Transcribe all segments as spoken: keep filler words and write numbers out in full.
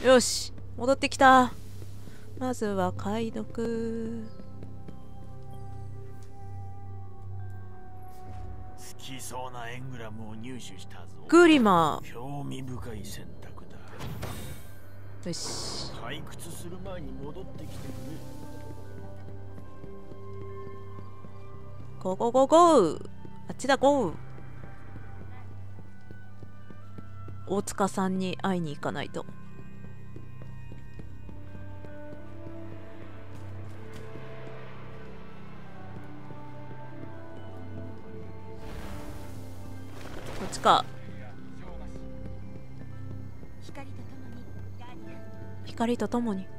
よし、戻ってきた。まずは解読。 好きそうなエングラムを入手したぞ。 グリマー。 興味深い選択だ。 よし。 退屈する前に戻ってきてくれ。 ゴーゴーゴーゴー。あっちだ、ゴー。大塚さんに会いに行かないと。こっちか。光とともに。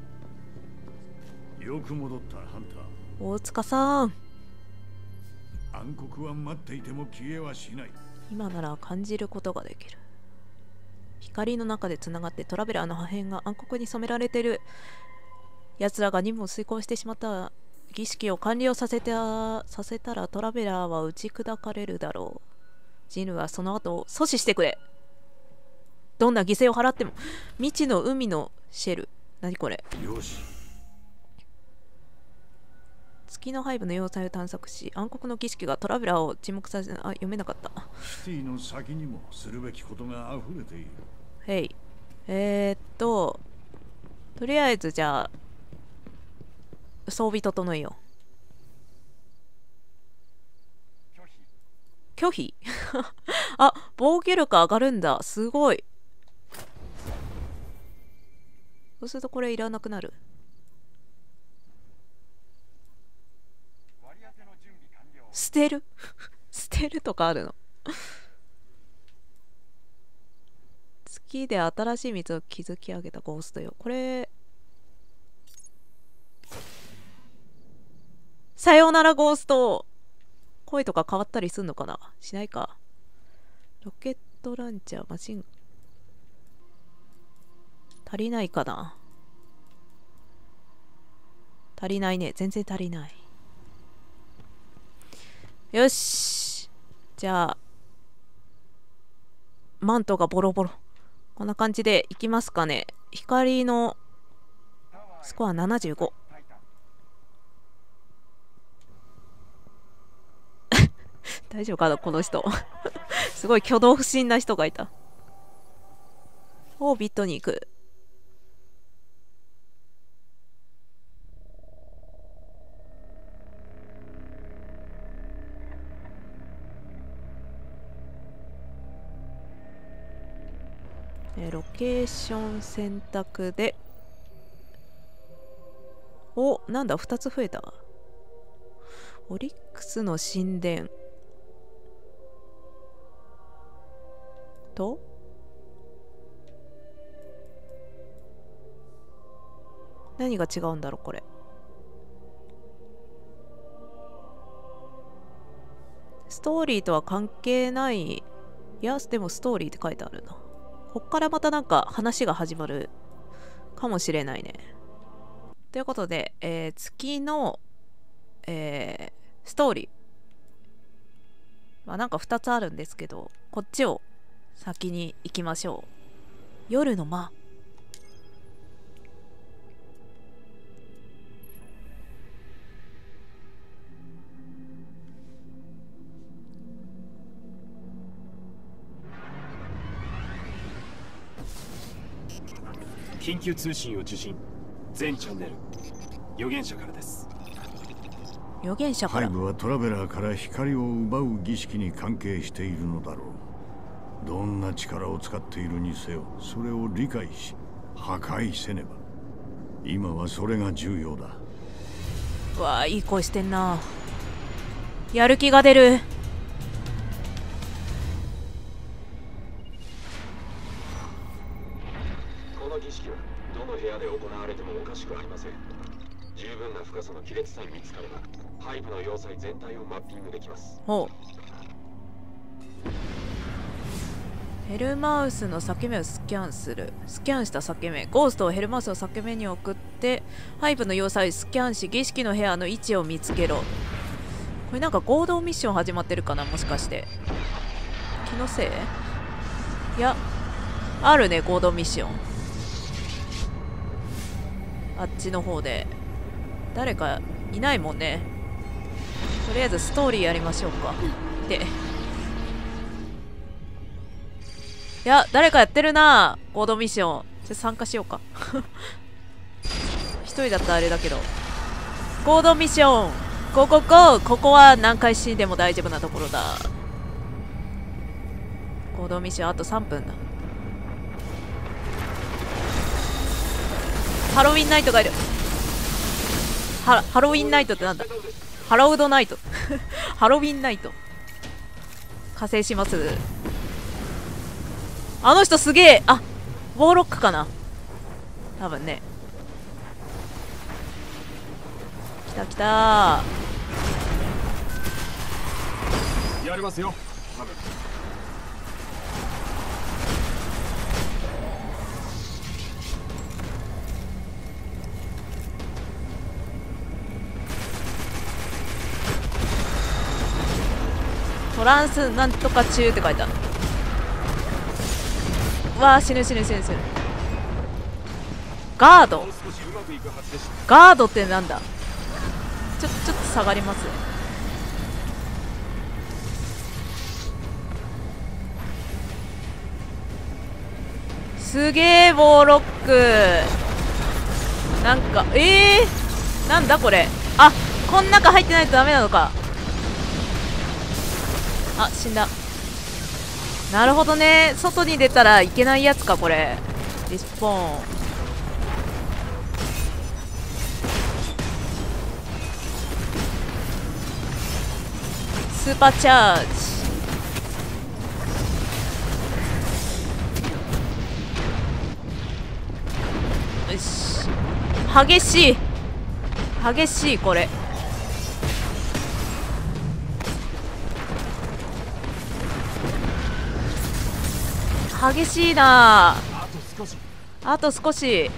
よく戻ったハンター。 大塚さん。 暗黒は待っていても消えはしない。 今なら感じることができる。光の中でつながってトラベラーの破片が暗黒に染められている。奴らが任務を遂行してしまった。儀式を完了させたさせたらトラベラーは打ち砕かれるだろう。ジヌはその後を阻止してくれ。どんな犠牲を払っても。未知の海のシェル。何これ。 よし。 月の背部の要塞を探索し、暗黒の儀式がトラベラーを沈黙させ、あ、読めなかった。 シティの先にもするべきことが溢れている。 へい。えー、っと、とりあえずじゃあ、装備整えよう。拒否あ、防御力上がるんだ。すごい。そうするとこれいらなくなる。捨てる捨てるとかあるの月で新しい水を築き上げたゴーストよ。これさようならゴースト。声とか変わったりすんのかな。しないか。ロケットランチャー、マシン足りないかな。足りないね。全然足りない。よし。じゃあマントがボロボロ。こんな感じでいきますかね。光のスコアななじゅうご。大丈夫かなこの人すごい挙動不審な人がいた。オービットに行く。えー、ロケーション選択で、お、なんだふたつ増えた。オリックスの神殿と何が違うんだろうこれ。ストーリーとは関係ない。いやでもストーリーって書いてあるな。こっからまたなんか話が始まるかもしれないね。ということで、えー、月の、えー、ストーリー、まあなんかふたつあるんですけど、こっちを先に行きましょう。夜の間。 緊急通信を受信。全チャンネル預言者からです。 預言者から。 背部はトラベラーから光を奪う儀式に関係しているのだろう。どんな力を使っているにせよ、それを理解し破壊せねば。今はそれが重要だ。 うわあ、いい声してんな。やる気が出る。 この儀式はどの部屋で行われてもおかしくありません。十分な深さの亀裂さえ見つかれば背部の要塞全体をマッピングできます。 ほう。ヘルマウスの裂け目をスキャンする。スキャンした裂け目。ゴーストをヘルマウスの裂け目に送って背部の要塞をスキャンし、儀式の部屋の位置を見つけろ。これなんか合同ミッション始まってるかな、もしかして。気のせい？いや、あるね、合同ミッション。 あっちの方で誰かいないもんね。とりあえずストーリーやりましょうか。で、いや誰かやってるな。コードミッションちょっと参加しようか。一人だったらあれだけど。コードミッションゴーゴーゴー。ここは何回死んでも大丈夫なところだ。コードミッションあとさんぷんだ。ハロウィンナイトがいる。ハハロウィンナイトってなんだ。ハロウドナイト。ハロウィンナイト加勢します。あの人すげえ。あ、ウォーロックかな多分ね。来た来たやりますよ。 トランスなんとか中って書いてある。うわー死ぬ死ぬ死ぬ死ぬ。ガードガードってなんだ。ちょちょっと下がります。すげえウォーロック。なんかえー、なんだこれ。あ、こん中入ってないとダメなのか。あ、死んだ。なるほどね。外に出たらいけないやつかこれ。リスポーン。スーパーチャージ。よし。激しい激しいこれ。激しいな。 あと少し。 あと少し。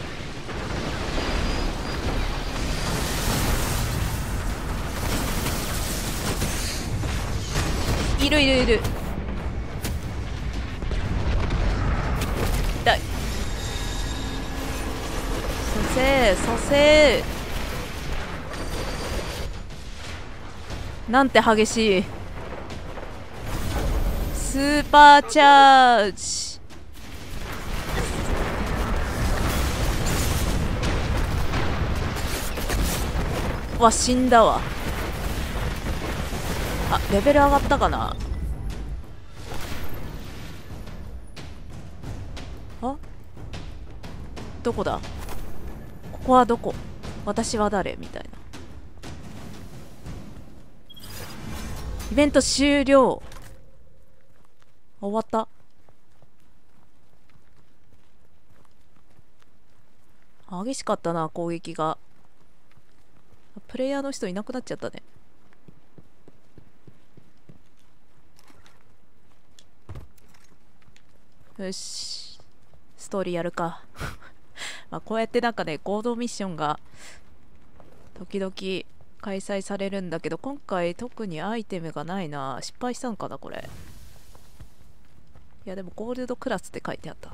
いるいるいる。痛い。蘇生蘇生。なんて激しい。スーパーチャージ。わ、死んだわ。あ、レベル上がったかな。あ、どこだ。ここはどこ。私は誰みたいな。イベント終了。終わった。激しかったな攻撃が。プレイヤーの人いなくなっちゃったね。よし、ストーリーやるか。まあこうやってなんかね合同ミッションが時々開催されるんだけど、今回特にアイテムがないな。失敗したんかなこれ。いやでもゴールドクラスって書いてあった。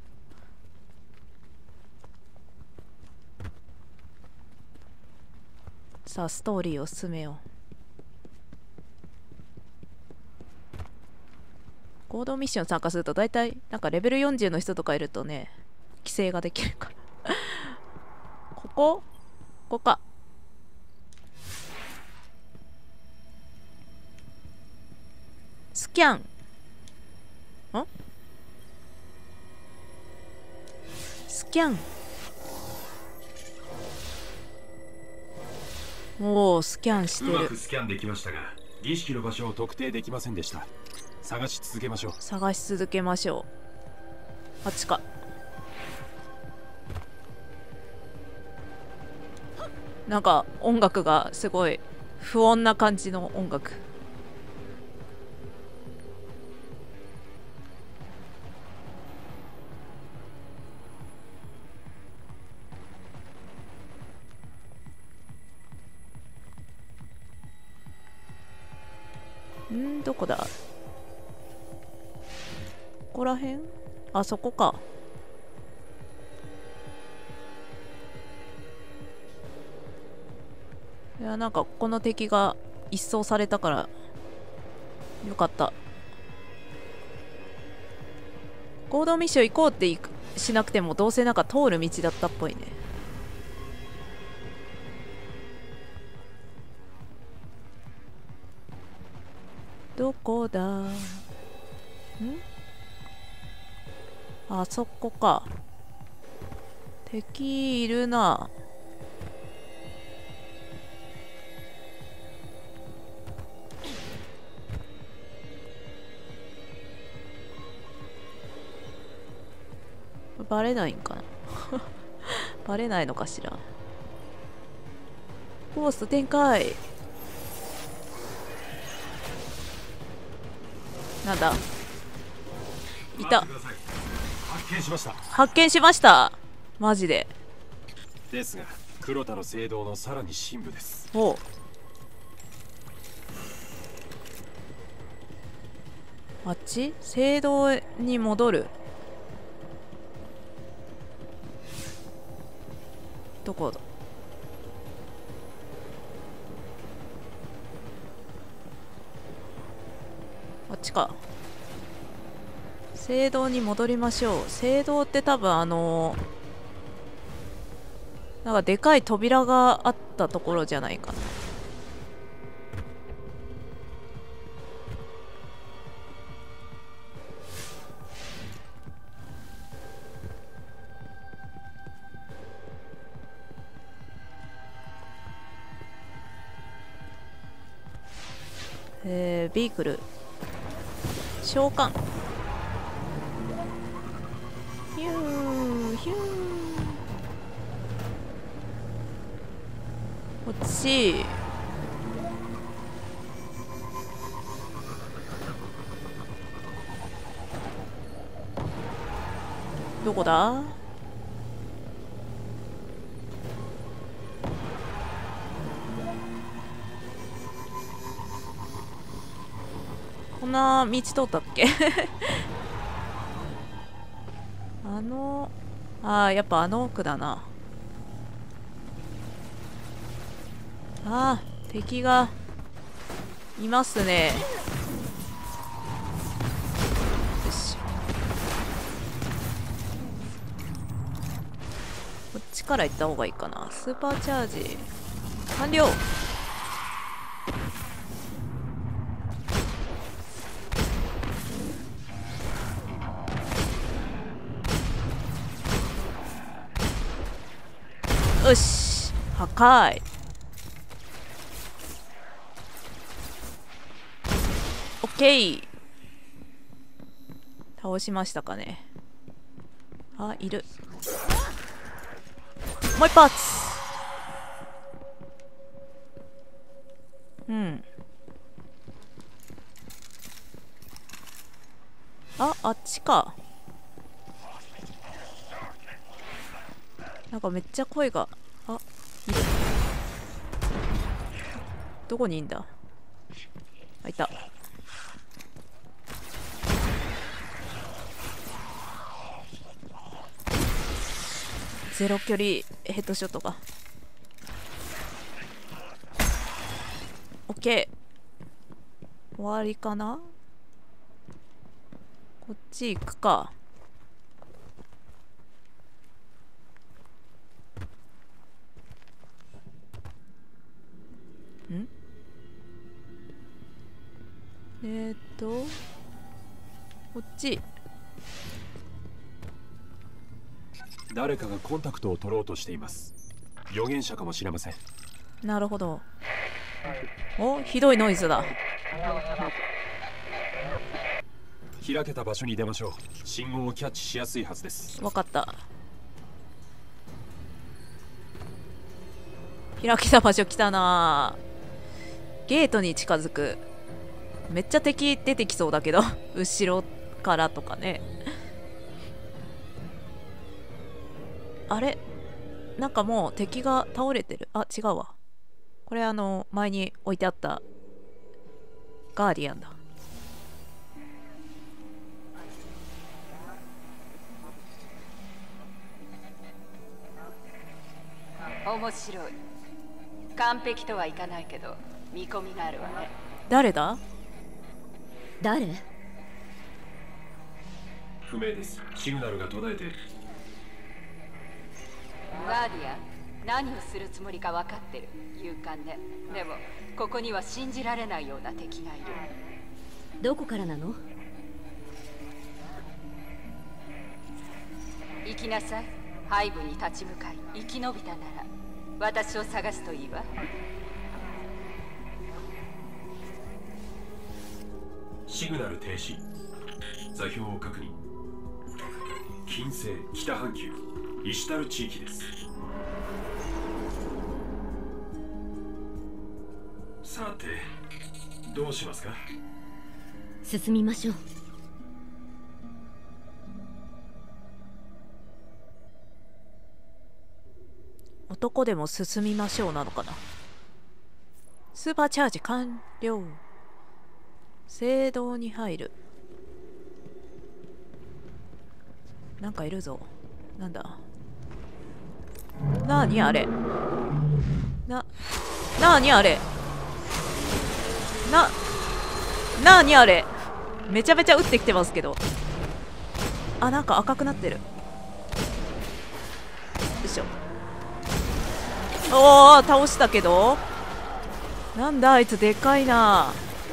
さあストーリーを進めよう。合同ミッション参加すると大体なんかレベルよんじゅうの人とかいるとね規制ができるからここここか。スキャン。んスキャン。おお、スキャンしてる。 うまくスキャンできましたが儀式の場所を特定できませんでした。探し続けましょう。 探し続けましょう。あっちか。なんか音楽がすごい不穏な感じの音楽。ん、どこだ。ここらへん。あそこか。 いや、なんかこの敵が一掃されたからよかった。合同ミッション行こうっていくしなくてもどうせなんか通る道だったっぽいね。どこだ？ん？あそこか。敵いるな。バレないんかなバレないのかしら。ゴースト展開。なんだ、いた。 発見しました。 発見しました。マジで。 ですが黒田の聖堂のさらに深部です。 おう。あっち聖堂に戻る。どこだ。あっちか。聖堂に戻りましょう。聖堂って多分あのー、なんかでかい扉があったところじゃないかな。えー、ビークル召喚。ヒューヒュー。こっち。どこだ？こんな道通ったっけあのあー、やっぱあの奥だな。あー、敵がいますね。よし、こっちから行った方がいいかな。スーパーチャージ完了。よし、破壊。オッケー。倒しましたかね。あ、いる。もう一発。うん。あ、あっちか。なんかめっちゃ声が、あ、いる。どこにいんだ。あ、いた。ゼロ距離ヘッドショットが。オッケー。終わりかな。こっち行くか。ん？えーっとこっち。 誰かがコンタクトを取ろうとしています。預言者かもしれません。 なるほど。お、ひどいノイズだ。 開けた場所に出ましょう。信号をキャッチしやすいはずです。 わかった。開けた場所来たな。ゲートに近づく。めっちゃ敵出てきそうだけど後ろからとかね。あれ、なんかもう敵が倒れてる。あ、違うわ。これあの前に置いてあったガーディアンだ。 面白い。 完璧とはいかないけど見込みがあるわね。 誰だ？ 誰？ 不明です。シグナルが途絶えて。 ガーディアン、何をするつもりか分かってる。勇敢ね。でもここには信じられないような敵がいる。 どこからなの？ 行きなさい。背部に立ち向かい生き延びたなら私を探すといいわ。 シグナル停止。座標を確認。近西北半球イシュタル地域です。さてどうしますか？ 進みましょう。 男でも進みましょうなのかな。スーパーチャージ完了。聖堂に入る。なんかいるぞ。なんだ。なーにあれ。な、なーにあれ。な、なーにあれ。めちゃめちゃ撃ってきてますけど。あ、なんか赤くなってる。よいしょ。おお、倒したけど。なんだあいつでかいな。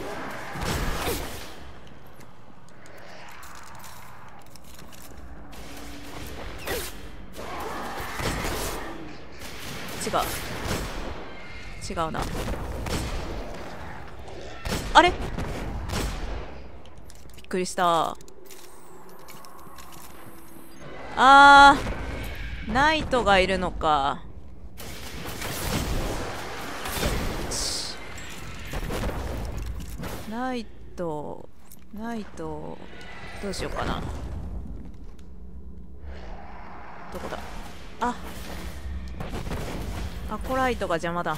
違う違うな。あれ、びっくりした。あー、ナイトがいるのか。ナイトナイトどうしようかな。どこだ。あ、アコライトが邪魔だ。よ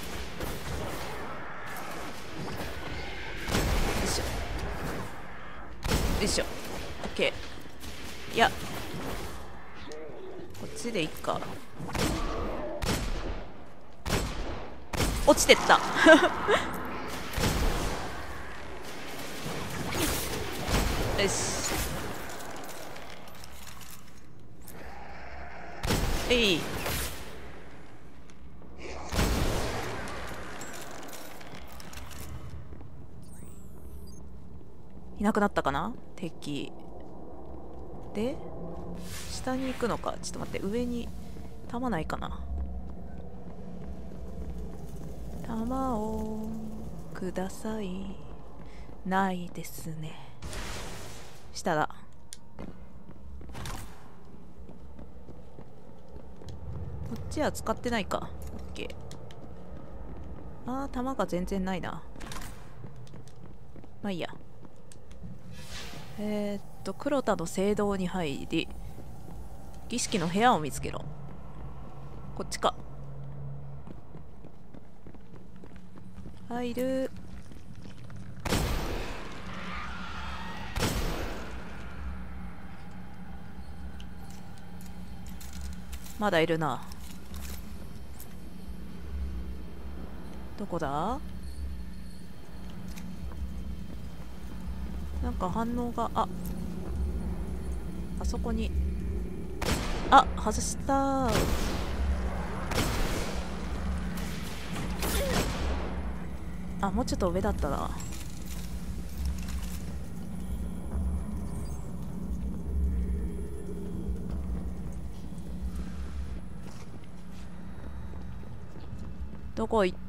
いしょよいしょ。オッケー。いや、こっちでいっか。落ちてったよし。えい。いなくなったかな敵で。下に行くのか。ちょっと待って、上に弾ないかな。弾をください。ないですね。下だ。こっちは使ってないか。オッケー。あー、弾が全然ないな。まあいいや。えー、っと黒田の聖堂に入り儀式の部屋を見つけろ。こっちか。入る。まだいるな。どこだ。なんか反応が、あ、あそこに、あ、外したー。あ、もうちょっと上だったな。どこ行った。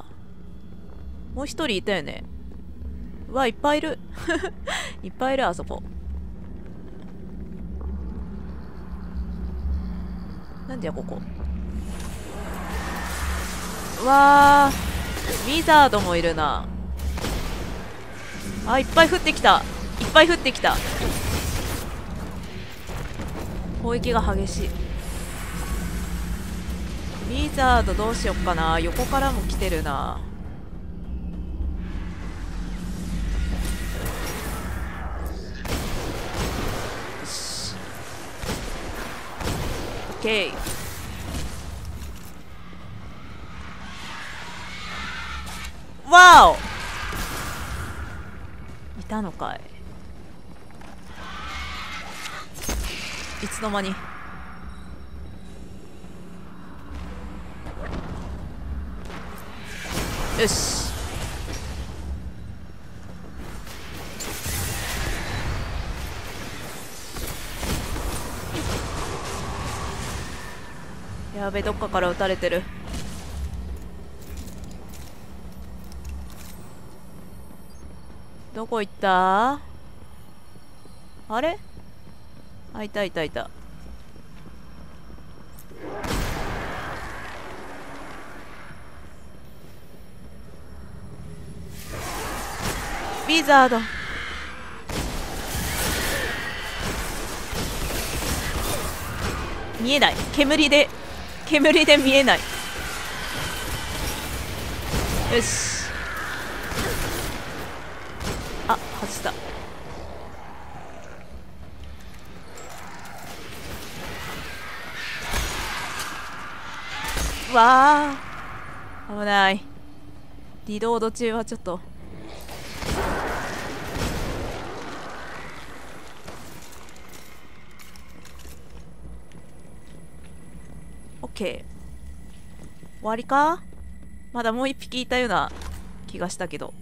もう一人いたよね。うわ、いっぱいいるいっぱいいる。あそこなんでやここ。うわー、ウィザードもいるな。あ、いっぱい降ってきた。いっぱい降ってきた。攻撃が激しい。ウィザードどうしよっかな。横からも来てるな。よし、オッケー。 わお、いたのかい。いつの間に。よし、やべ、どっかから撃たれてる。どこ行った？あれ？あ、いたいたいた。ウィザード。見えない。煙で煙で見えない。よし、あ、外した。うわー、危ない。リロード中はちょっとオッケー。終わりか？まだもう一匹いたような気がしたけど。こ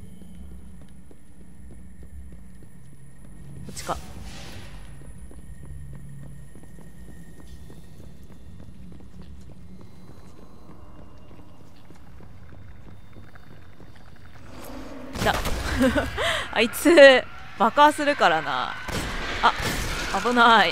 っちか。来たあいつ爆破するからな。あ、危ない。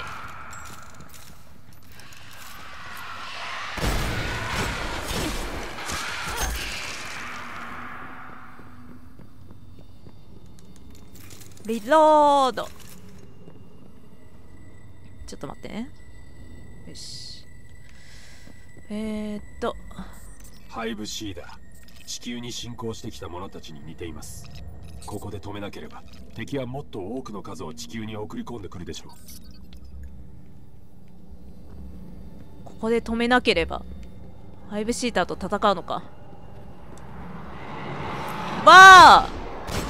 リロード。ちょっと待ってね。よし。えー、っとハイブ C だ。地球に侵攻してきた者たちに似ています。ここで止めなければ敵はもっと多くの数を地球に送り込んでくるでしょう。 ここで止めなければハイブシーターと戦うのか。わあ、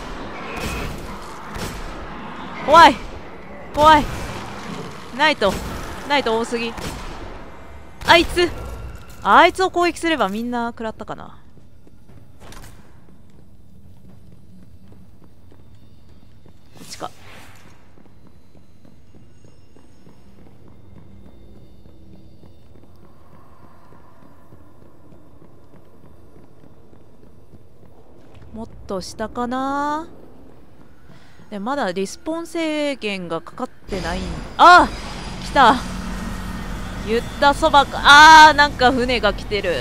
怖い怖い。ナイトナイト多すぎ。あいつあいつを攻撃すればみんな食らったかな。こっちか。もっと下かな。でまだリスポン制限がかかってないん。ああ、来た。言ったそばか。あー、なんか船が来てる。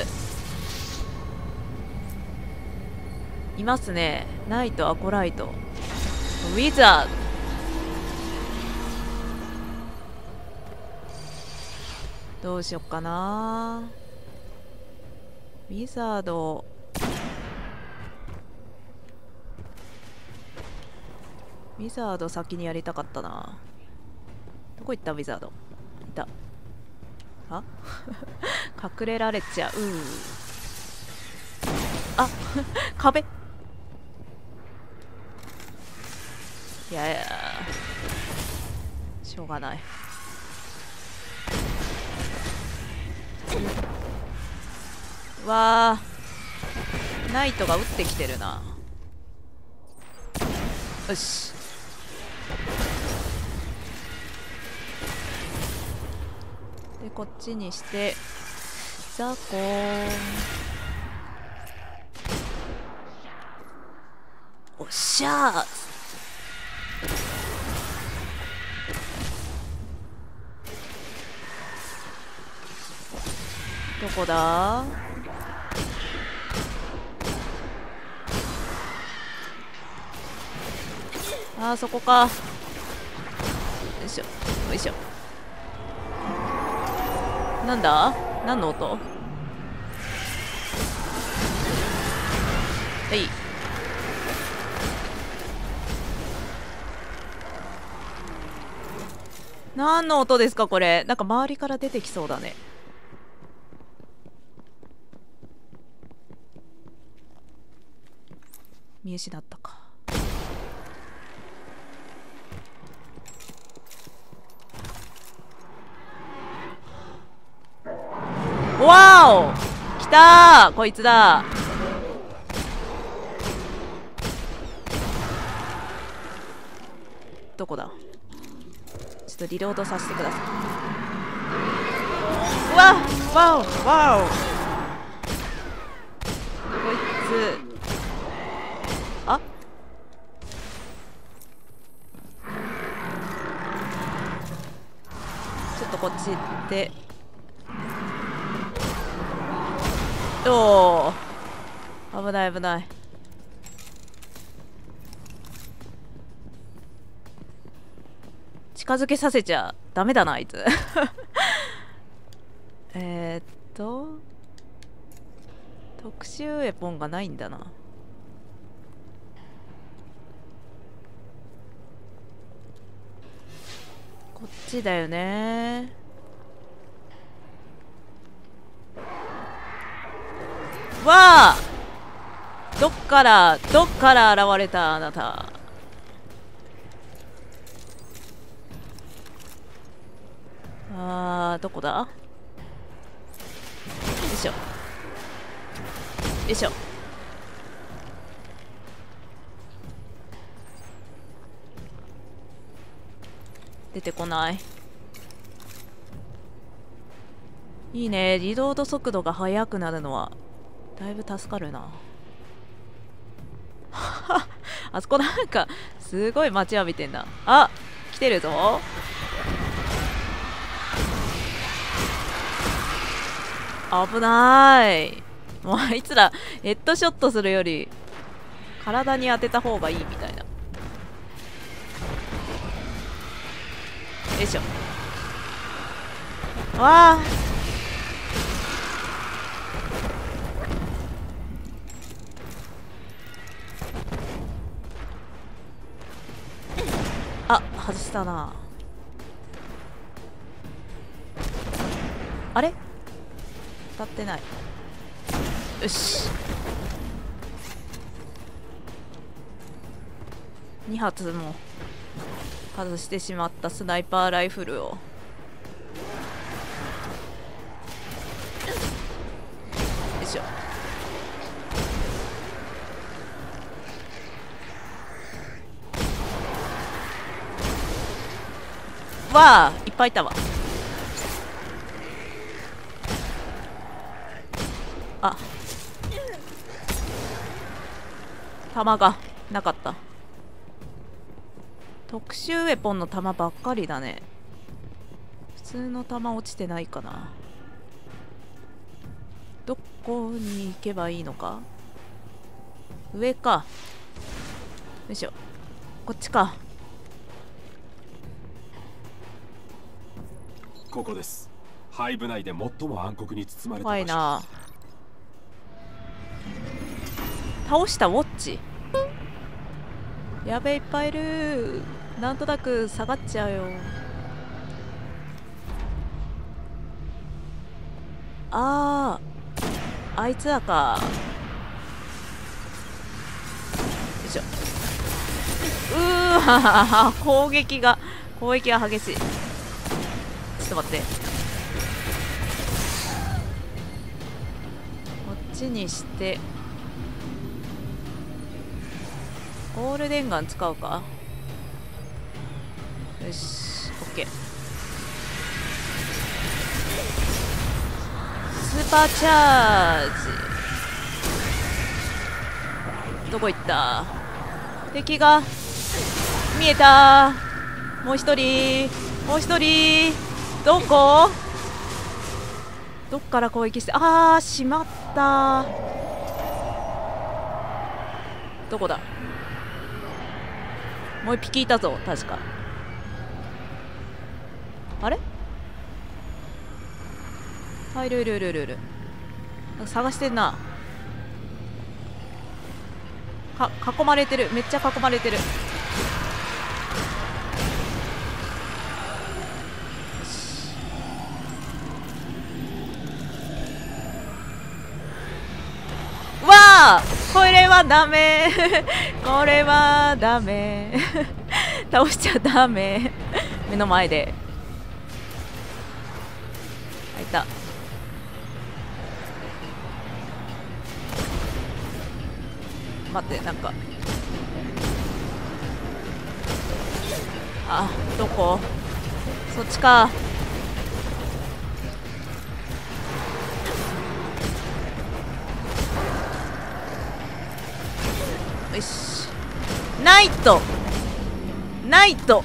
いますね。ナイト、アコライト、ウィザード。どうしよっかな。ウィザードウィザード先にやりたかったな。どこ行ったウィザード。いた。あ隠れられちゃう。あ壁。いやいや、しょうがない。わー、ナイトが撃ってきてるな。よし、でこっちにしてザコーン。おっしゃー。どこだ。あー、そこか。よいしょよいしょ。なんだ、何の音。はい、何の音ですかこれ。なんか周りから出てきそうだね。 見失ったか。わお、来たー、こいつだ。どこだ。ちょっとリロードさせてください。うわわおわお、こいつ、あ、ちょっとこっち行って、おお、危ない危ない。近づけさせちゃダメだなあいつえっと特殊エポンがないんだな。こっちだよね。わあ、どっからどっから現れたあなた。あー、どこだ。よいしょよいしょ。出てこない。いいね、リロード速度が速くなるのはだいぶ助かるなあそこなんかすごい待ちわびてんだ。あ、来てるぞ。危ない。もうあいつらヘッドショットするより体に当てた方がいいみたいな。よいしょ。わあ、あ、外したな。あれ当たってない。よし、に発も外してしまったスナイパーライフルを。よいしょ。わあ、いっぱいいたわ。あ、弾がなかった。特殊ウェポンの弾ばっかりだね。普通の弾落ちてないかな。どこに行けばいいのか。上か。よいしょ。こっちか。 ここです。ハイブ内で最も暗黒に包まれた場所。 怖いな。倒したウォッチ。やべえ、いっぱいいる。なんとなく下がっちゃうよ。あー、あいつらか。よいしょ。うーわ、攻撃が攻撃が激しい。ちょっと待って、こっちにしてゴールデンガン使うか。よし、オッケー。スーパーチャージ。どこ行った。敵が見えた。もう一人、もう一人。どこ。どっから攻撃して。あー、しまった。どこだ。もう一匹いたぞ確か。あれ。あ、いるいるいるいるいる。探してんな。か囲まれてる。めっちゃ囲まれてる。わあ、 これはダメこれはダメ倒しちゃダメ目の前で。あ、いた。待って、なんかあ、どこ？そっちか。よし、ナイトナイト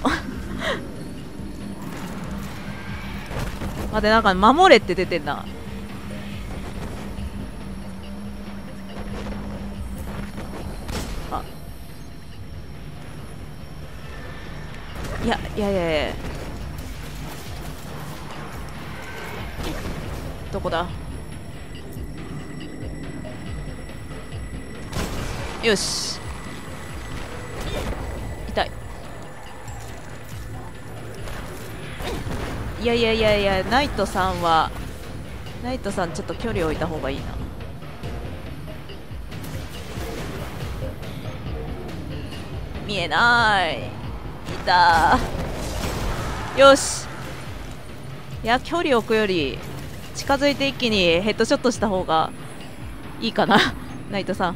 待って、なんか守れって出てんな。あ、いやいやいやいや、どこだ。よし、痛い。いやいやいやいや、ナイトさんはナイトさんちょっと距離置いた方がいいな。見えない。いた。よし。いや、距離置くより近づいて一気にヘッドショットした方がいいかなナイトさん。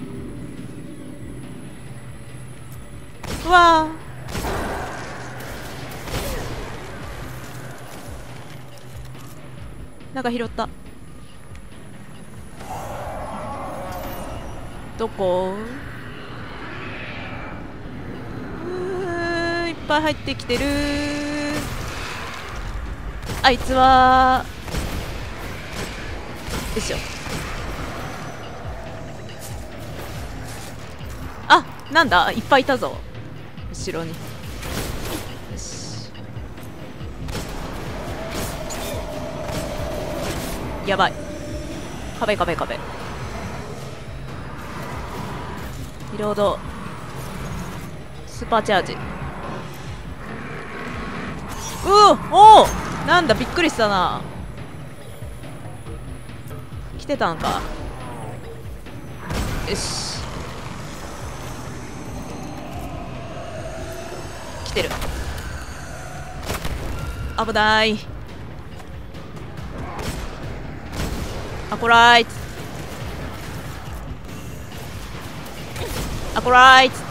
うわー、なんか拾った。どこ？うー、いっぱい入ってきてる。あいつはよいしょ。あ、なんだ、いっぱいいたぞ後ろに。よし、やばい。壁壁壁。リロード。スーパーチャージ。うおお、なんだ、びっくりしたな。来てたんか。よし、来てる。危ない。アコライト、アコライト。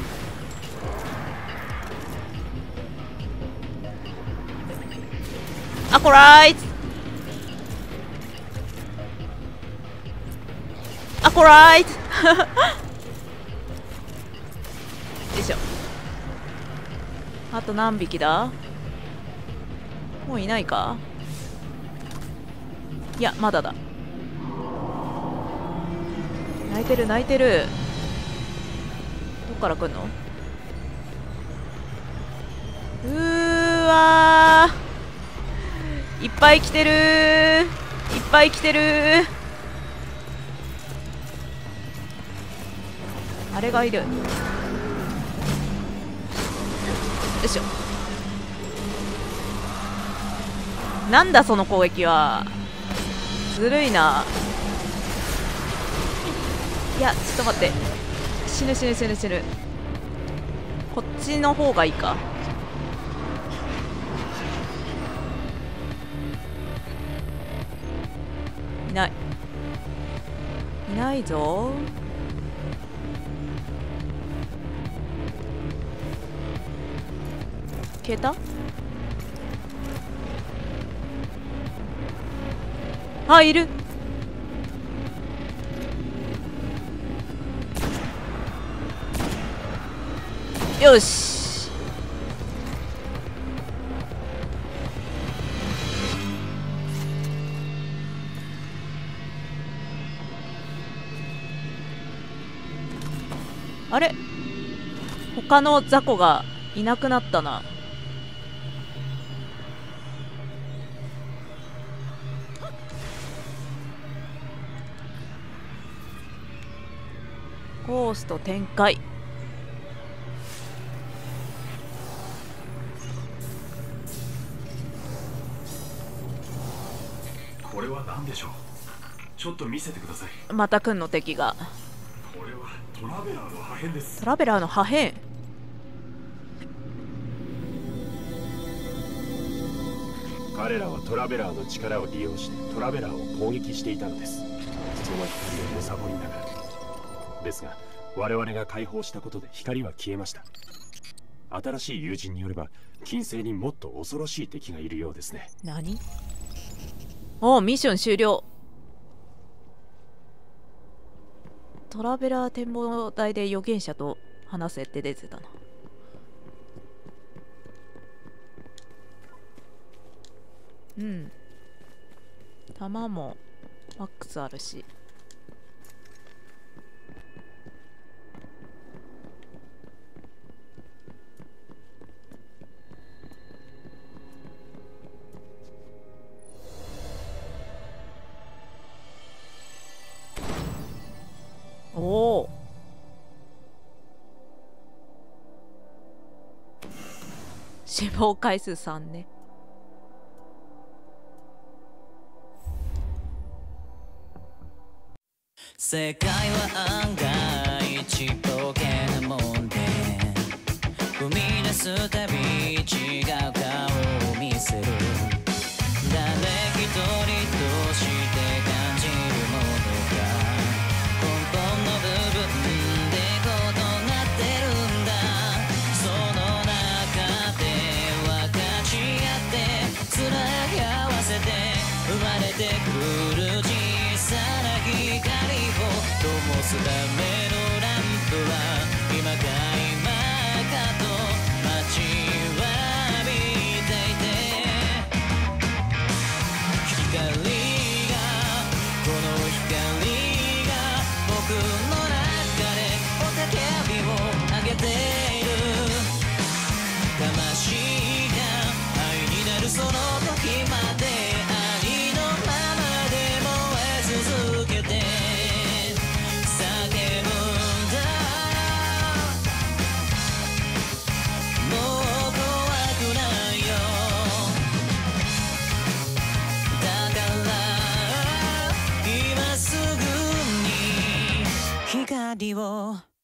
アコライト、アコライトよいしょ。あと何匹だ？もういないか？いや、まだだ。泣いてる泣いてる。どっから来んの？うーわー、いっぱい来てるー、いっぱい来てるー。あれがいる。よいしょ。なんだその攻撃は。ずるいな。いや、ちょっと待って。死ぬ死ぬ死ぬ死ぬ。こっちの方がいいか。いないいないぞ。消えた？あ、いる。よし。あれ、他の雑魚がいなくなったな。ゴースト展開。 これは何でしょう。ちょっと見せてください。 また来んの敵が。 トラベラーの破片です。 トラベラーの破片。 彼らはトラベラーの力を利用してトラベラーを攻撃していたのです。その光を貪りながらですが、我々が解放したことで光は消えました。新しい友人によれば近世にもっと恐ろしい敵がいるようですね。 何？おお、ミッション終了。トラベラー展望台で預言者と話せって出てたな。うん、弾もマックスあるし。おお、死亡回数さんね。 世界は案外ちっぽけなもんで、踏み出すたび違う顔を見せる。誰一人として感じるものが根本の部分で異なってるんだ。その中で分かち合ってつなぎ合わせて生まれてくる小さな光を灯すためのランプは今か今かと待ちわびていて、光がこの光が僕の中で雄たけびを上げている。魂が愛になるその時までありのままで燃え続けて叫ぶんだ。もう怖くないよ。だから今すぐに光を